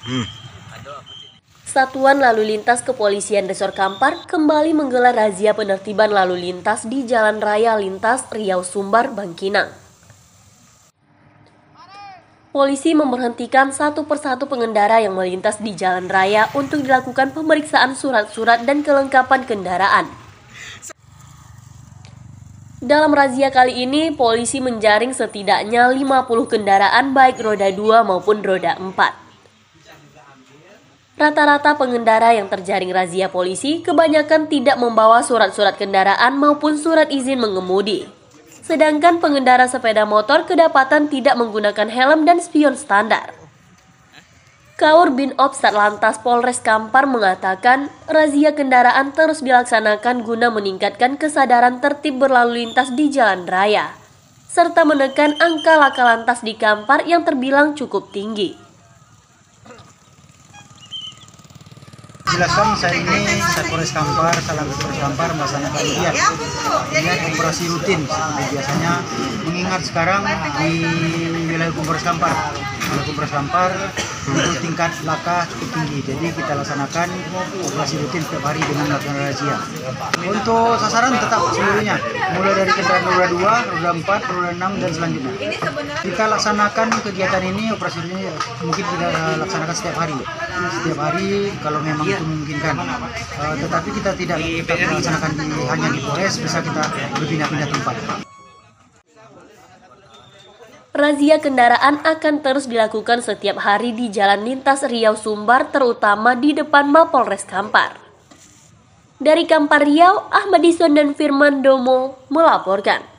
Satuan Lalu Lintas Kepolisian Resor Kampar kembali menggelar razia penertiban lalu lintas di Jalan Raya Lintas Riau Sumbar, Bangkinang. Polisi memberhentikan satu persatu pengendara yang melintas di jalan raya untuk dilakukan pemeriksaan surat-surat dan kelengkapan kendaraan. Dalam razia kali ini, polisi menjaring setidaknya 50 kendaraan baik roda 2 maupun roda 4. Rata-rata pengendara yang terjaring razia polisi kebanyakan tidak membawa surat-surat kendaraan maupun surat izin mengemudi. Sedangkan pengendara sepeda motor kedapatan tidak menggunakan helm dan spion standar. Kaur Binops Satlantas Polres Kampar mengatakan razia kendaraan terus dilaksanakan guna meningkatkan kesadaran tertib berlalu lintas di jalan raya, serta menekan angka laka lantas di Kampar yang terbilang cukup tinggi. Jelaskan saya ini Polres Kampar, Satlantas Polres Kampar melaksanakan giat operasi rutin seperti biasanya, mengingat sekarang di wilayah Polres Kampar, untuk tingkat laka cukup tinggi, jadi kita laksanakan operasi rutin setiap hari dengan melakukan razia. Untuk sasaran tetap seluruhnya, mulai dari kendaraan roda 2, roda 4, roda 6 dan selanjutnya. Kita laksanakan kegiatan ini, operasi rutin mungkin kita laksanakan setiap hari kalau memang itu memungkinkan. Tetapi kita tidak tetap melaksanakan hanya di Polres, bisa kita berpindah-pindah tempat. Razia kendaraan akan terus dilakukan setiap hari di Jalan Lintas Riau Sumbar, terutama di depan Mapolres Kampar. Dari Kampar Riau, Ahmad Dison dan Firman Domo melaporkan.